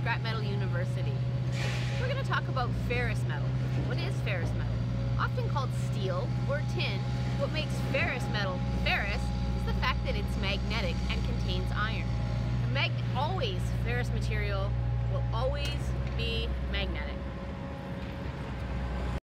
Scrap Metal University. We're going to talk about ferrous metal. What is ferrous metal? Often called steel or tin, what makes ferrous metal ferrous is the fact that it's magnetic and contains iron. Ferrous material will always be magnetic.